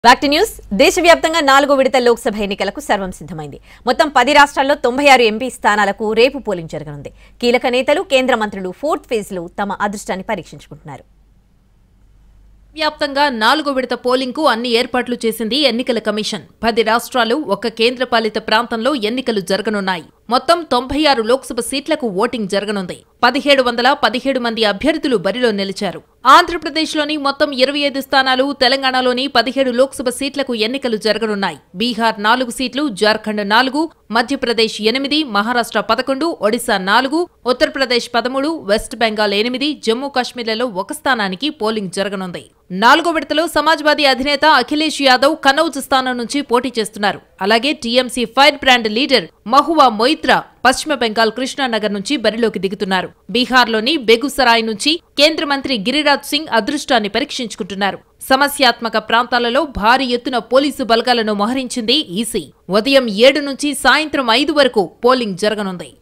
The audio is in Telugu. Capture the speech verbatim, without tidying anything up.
Bhakti న్యూస్ దేశవ్యాప్తంగా నాలుగో విడత లోక్సభ ఎన్నికలకు సర్వం సిద్ధమైంది. మొత్తం పది రాష్ట్రాల్లో తొంభై ఆరు ఎంపీ స్థానాలకు రేపు పోలింగ్ జరగనుంది. కీలక నేతలు, కేంద్ర మంత్రులు ఫోర్త్ ఫేజ్ లో తమ అదృష్టాన్ని పరీక్షించుకుంటున్నారు. వ్యాప్తంగా నాలుగో విడత పోలింగ్ కు అన్ని ఏర్పాట్లు చేసింది ఎన్నికల కమిషన్. పది రాష్ట్రాలు, ఒక్క కేంద్రపాలిత ప్రాంతంలో ఎన్నికలు జరగనున్నాయి. మొత్తం తొంభై ఆరు లోక్సభ సీట్లకు ఓటింగ్ జరగనుంది. పదిహేడు వందల పదిహేడు మంది అభ్యర్థులు బరిలో నిలిచారు. ఆంధ్రప్రదేశ్లోని మొత్తం ఇరవై ఐదు స్థానాలు, తెలంగాణలోని పదిహేడు లోక్సభ సీట్లకు ఎన్నికలు జరగనున్నాయి. బీహార్ నాలుగు సీట్లు, జార్ఖండ్ నాలుగు, మధ్యప్రదేశ్ ఎనిమిది, మహారాష్ట్ర పదకొండు, ఒడిశా నాలుగు, ఉత్తరప్రదేశ్ పదమూడు, వెస్ట్ బెంగాల్ ఎనిమిది, జమ్మూ కాశ్మీర్లలో ఒక స్థానానికి పోలింగ్ జరగనుంది. నాలుగో విడతలో సమాజ్వాదీ అధినేత అఖిలేష్ యాదవ్ కనౌజ్ స్థానం నుంచి పోటీ చేస్తున్నారు. అలాగే TMC fire brand leader Mahua Moitra Paschim Bengal Krishna Nagar నుంచి బరిలోకి దిగుతున్నారు. బీహార్లోని బెగుసరాయ్ నుంచి కేంద్ర మంత్రి గిరిరాజ్ సింగ్ అదృష్టాన్ని పరీక్షించుకుంటున్నారు. సమస్యాత్మక ప్రాంతాలలో భారీ ఎత్తున పోలీసు బలగాలను మోహరించింది ఈసీ. ఉదయం ఏడు నుంచి సాయంత్రం ఐదు వరకు పోలింగ్ జరగనుంది.